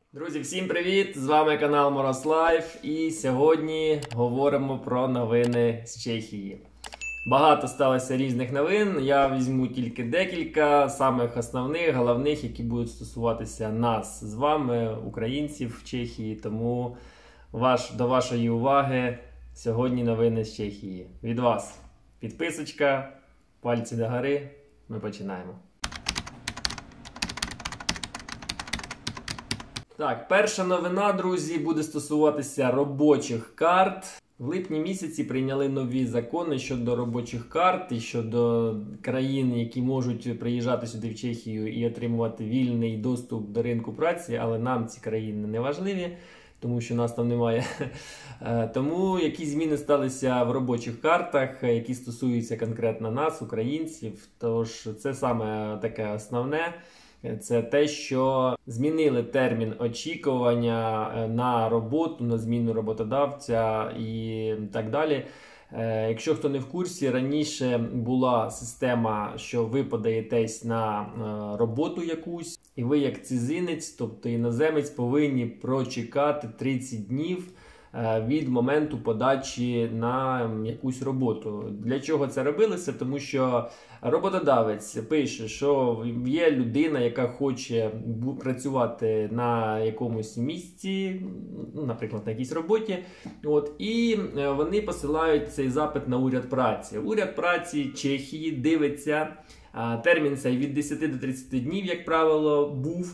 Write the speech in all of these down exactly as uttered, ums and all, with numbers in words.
Друзі, всім привіт! З вами канал Мороз Лайф, і сьогодні говоримо про новини з Чехії. Багато сталося різних новин, я візьму тільки декілька самих основних, головних, які будуть стосуватися нас з вами, українців в Чехії. Тому ваш, до вашої уваги сьогодні новини з Чехії. Від вас підписочка, пальці догори, ми починаємо. Так, перша новина, друзі, буде стосуватися робочих карт. В липні місяці прийняли нові закони щодо робочих карт і щодо країн, які можуть приїжджати сюди в Чехію і отримувати вільний доступ до ринку праці, але нам ці країни не важливі, тому що нас там немає. Тому які зміни сталися в робочих картах, які стосуються конкретно нас, українців. Тож це саме таке основне. Це те, що змінили термін очікування на роботу, на зміну роботодавця і так далі. Якщо хто не в курсі, раніше була система, що ви подаєтесь на роботу якусь, і ви як цизинець, тобто іноземець, повинні прочекати тридцять днів від моменту подачі на якусь роботу. Для чого це робилося? Тому що роботодавець пише, що є людина, яка хоче працювати на якомусь місці, наприклад, на якійсь роботі, от, і вони посилають цей запит на уряд праці. Уряд праці Чехії дивиться, термін цей від десяти до тридцяти днів, як правило, був,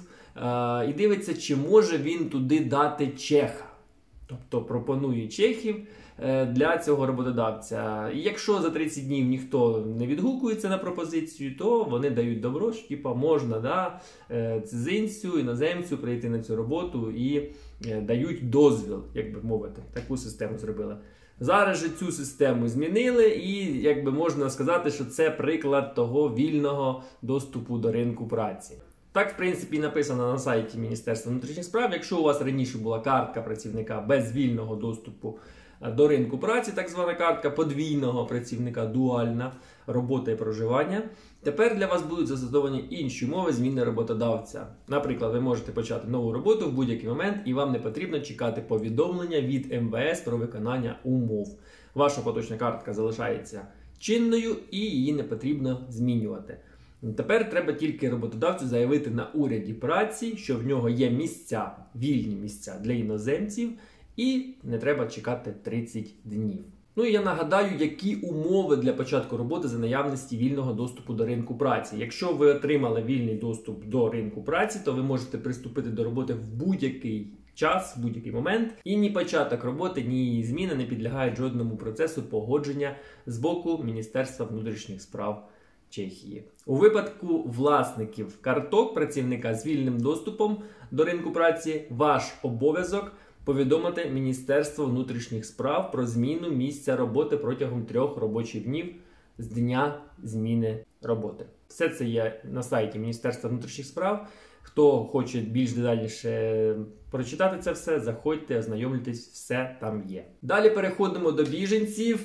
і дивиться, чи може він туди дати чеха. Тобто пропонує чехів для цього роботодавця. І якщо за тридцять днів ніхто не відгукується на пропозицію, то вони дають добро, що типа, можна да, цизинцю, іноземцю прийти на цю роботу і дають дозвіл, як би мовити. Таку систему зробили. Зараз же цю систему змінили і, як би можна сказати, що це приклад того вільного доступу до ринку праці. Так, в принципі, написано на сайті Міністерства внутрішніх справ. Якщо у вас раніше була картка працівника без вільного доступу до ринку праці, так звана картка подвійного працівника, дуальна, робота і проживання, тепер для вас будуть застосовані інші умови зміни роботодавця. Наприклад, ви можете почати нову роботу в будь-який момент, і вам не потрібно чекати повідомлення від ем ве ес про виконання умов. Ваша поточна картка залишається чинною і її не потрібно змінювати. Тепер треба тільки роботодавцю заявити на уряді праці, що в нього є місця, вільні місця для іноземців, і не треба чекати тридцять днів. Ну і я нагадаю, які умови для початку роботи за наявності вільного доступу до ринку праці. Якщо ви отримали вільний доступ до ринку праці, то ви можете приступити до роботи в будь-який час, в будь-який момент. І ні початок роботи, ні її зміни не підлягають жодному процесу погодження з боку Міністерства внутрішніх справ Чехії. У випадку власників карток працівника з вільним доступом до ринку праці, ваш обов'язок повідомити Міністерство внутрішніх справ про зміну місця роботи протягом трьох робочих днів з дня зміни роботи. Все це є на сайті Міністерства внутрішніх справ. Хто хоче більш детальніше прочитати це все, заходьте, ознайомлюйтесь, все там є. Далі переходимо до біженців.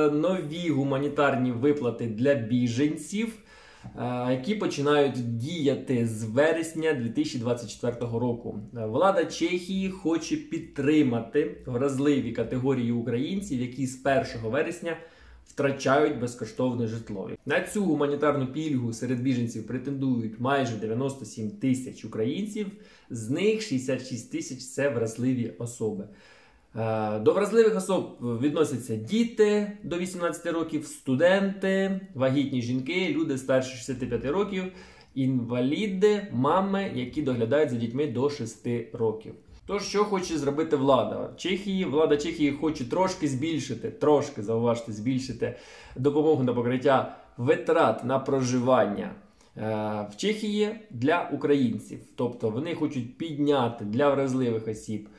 Нові гуманітарні виплати для біженців, які починають діяти з вересня дві тисячі двадцять четвертого року. Влада Чехії хоче підтримати вразливі категорії українців, які з першого вересня втрачають безкоштовне житло. На цю гуманітарну пільгу серед біженців претендують майже дев'яносто сім тисяч українців, з них шістдесят шість тисяч – це вразливі особи. До вразливих особ відносяться діти до вісімнадцяти років, студенти, вагітні жінки, люди старше шістдесяти п'яти років, інваліди, мами, які доглядають за дітьми до шести років. Тож, що хоче зробити влада Чехії? Влада Чехії хоче трошки збільшити, трошки, зауважте, збільшити допомогу на покриття витрат на проживання в Чехії для українців. Тобто вони хочуть підняти для вразливих осіб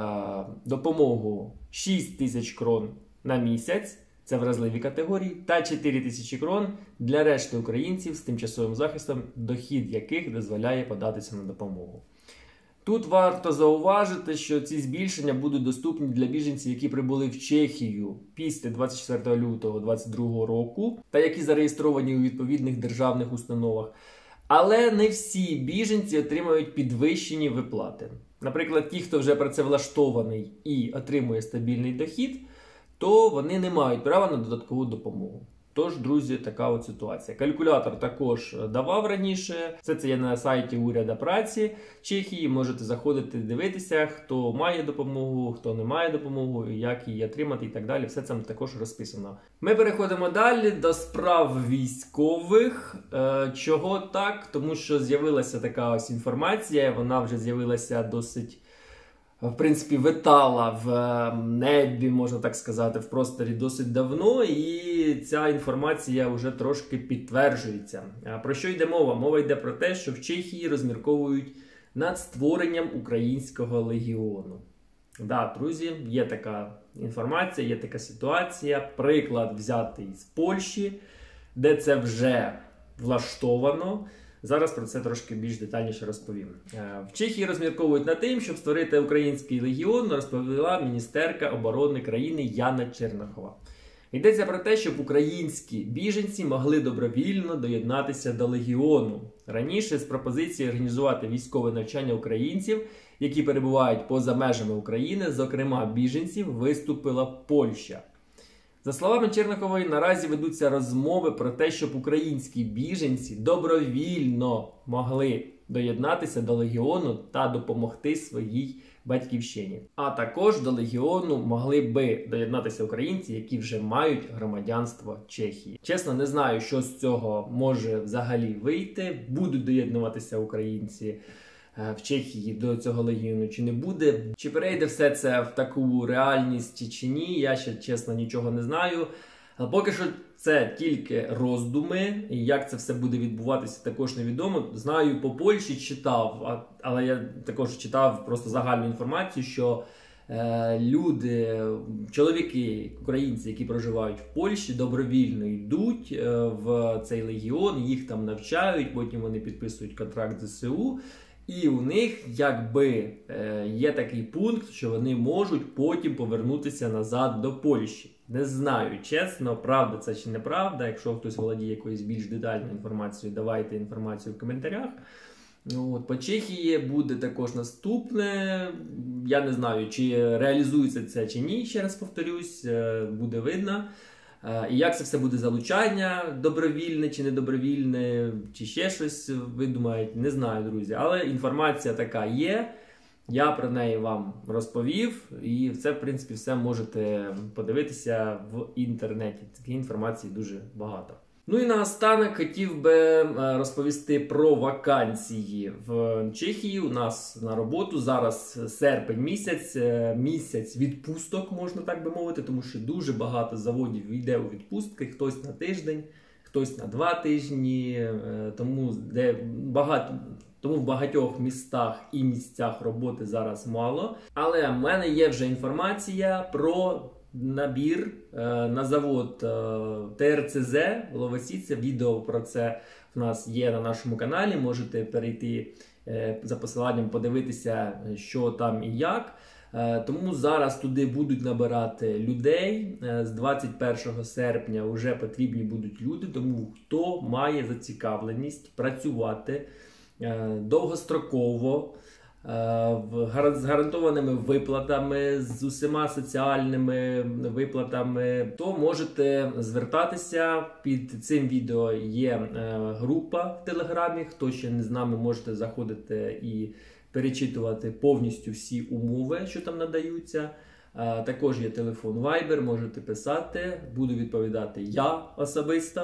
допомогу шість тисяч крон на місяць, це вразливі категорії, та чотири тисячі крон для решти українців з тимчасовим захистом, дохід яких дозволяє податися на допомогу. Тут варто зауважити, що ці збільшення будуть доступні для біженців, які прибули в Чехію після двадцять четвертого лютого двадцять другого року та які зареєстровані у відповідних державних установах. Але не всі біженці отримають підвищені виплати. Наприклад, ті, хто вже працевлаштований і отримує стабільний дохід, то вони не мають права на додаткову допомогу. Тож, друзі, така от ситуація. Калькулятор також давав раніше. Все це є на сайті уряду праці Чехії. Можете заходити, дивитися, хто має допомогу, хто не має допомогу, як її отримати і так далі. Все це також розписано. Ми переходимо далі до справ військових. Чого так? Тому що з'явилася така ось інформація, вона вже з'явилася досить... в принципі, витала в небі, можна так сказати, в просторі досить давно, і ця інформація вже трошки підтверджується. Про що йде мова? Мова йде про те, що в Чехії розмірковують над створенням українського легіону. Да, друзі, є така інформація, є така ситуація. Приклад взятий з Польщі, де це вже влаштовано. Зараз про це трошки більш детальніше розповім. В Чехії розмірковують над тим, щоб створити український легіон, розповіла міністерка оборони країни Яна Чернахова. Йдеться про те, щоб українські біженці могли добровільно доєднатися до легіону. Раніше з пропозицією організувати військове навчання українців, які перебувають поза межами України, зокрема біженців, виступила Польща. За словами Чернахової, наразі ведуться розмови про те, щоб українські біженці добровільно могли доєднатися до легіону та допомогти своїй батьківщині. А також до легіону могли би доєднатися українці, які вже мають громадянство Чехії. Чесно, не знаю, що з цього може взагалі вийти. Будуть доєднуватися українці в Чехії до цього легіону чи не буде. Чи перейде все це в таку реальність чи ні, я ще чесно нічого не знаю. Але поки що це тільки роздуми, і як це все буде відбуватися, також невідомо. Знаю, по Польщі читав, але я також читав просто загальну інформацію, що е, люди, чоловіки, українці, які проживають в Польщі, добровільно йдуть е, в цей легіон, їх там навчають, потім вони підписують контракт з ЗСУ. І у них якби е, є такий пункт, що вони можуть потім повернутися назад до Польщі. Не знаю, чесно, правда це чи неправда. Якщо хтось володіє якоюсь більш детальною інформацією, давайте інформацію в коментарях. Ну, от, по Чехії буде також наступне. Я не знаю, чи реалізується це чи ні, ще раз повторюсь, е, буде видно. І як це все буде залучання, добровільне чи недобровільне, чи ще щось ви думаєте, не знаю, друзі. Але інформація така є, я про неї вам розповів, і це, в принципі, все можете подивитися в інтернеті. Такої інформації дуже багато. Ну і наостанок хотів би розповісти про вакансії в Чехії. У нас на роботу зараз серпень місяць, місяць відпусток, можна так би мовити, тому що дуже багато заводів йде у відпустки, хтось на тиждень, хтось на два тижні, тому, де багато, тому в багатьох містах і місцях роботи зараз мало. Але в мене є вже інформація про набір е, на завод е, Т Р Ц З Ловосіця. Відео про це в нас є на нашому каналі. Можете перейти е, за посиланням, подивитися, що там і як. Е, тому зараз туди будуть набирати людей. Е, з двадцять першого серпня вже потрібні будуть люди. Тому хто має зацікавленість працювати е, довгостроково, з гарантованими виплатами, з усіма соціальними виплатами, то можете звертатися. Під цим відео є група в Телеграмі. Хто ще не з нами, можете заходити і перечитувати повністю всі умови, що там надаються. Також є телефон Viber, можете писати, буду відповідати я особисто,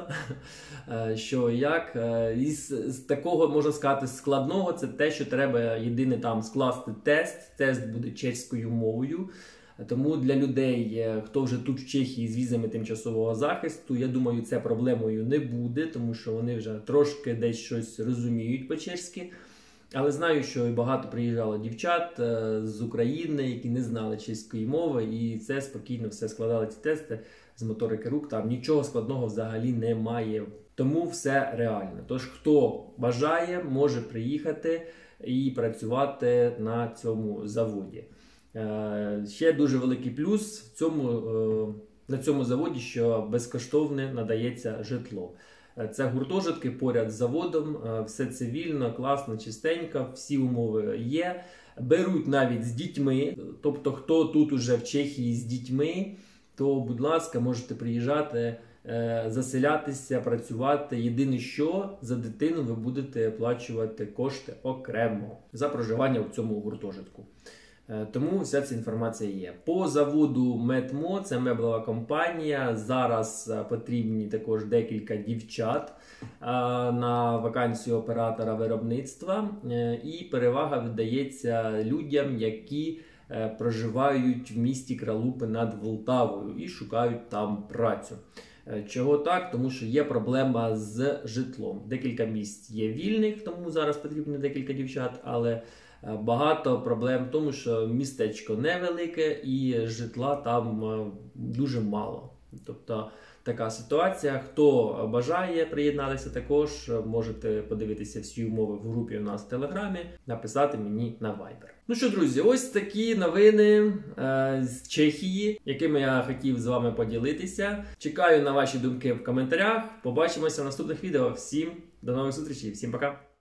що і як. Із з такого, можна сказати, складного, це те, що треба єдине там скласти тест, тест буде чеською мовою. Тому для людей, хто вже тут в Чехії з візами тимчасового захисту, я думаю, це проблемою не буде, тому що вони вже трошки десь щось розуміють по-чеськи. Але знаю, що і багато приїжджало дівчат з України, які не знали чеської мови, і це спокійно все складали ці тести з моторики рук. Там нічого складного взагалі немає. Тому все реально. Тож, хто бажає, може приїхати і працювати на цьому заводі. Ще дуже великий плюс в цьому, на цьому заводі, що безкоштовне надається житло. Це гуртожитки поряд з заводом, все цивільно, класно, чистенько, всі умови є. беруть навіть з дітьми. Тобто, хто тут уже в Чехії з дітьми, то, будь ласка, можете приїжджати, заселятися, працювати. Єдине, що за дитину ви будете оплачувати кошти окремо за проживання в цьому гуртожитку. Тому вся ця інформація є. По заводу Метмо, це меблева компанія, зараз потрібні також декілька дівчат на вакансію оператора виробництва. І перевага віддається людям, які проживають в місті Кралупи над Волтавою і шукають там працю. Чого так? Тому що є проблема з житлом. Декілька місць є вільних, тому зараз потрібно декілька дівчат, але багато проблем в тому, що містечко невелике і житла там дуже мало. Тобто така ситуація. Хто бажає приєднатися, також можете подивитися всі умови в групі у нас в Телеграмі, написати мені на Viber. Ну що, друзі, ось такі новини е, з Чехії, якими я хотів з вами поділитися. Чекаю на ваші думки в коментарях. Побачимося в наступних відео. Всім до нових зустрічей, всім пока!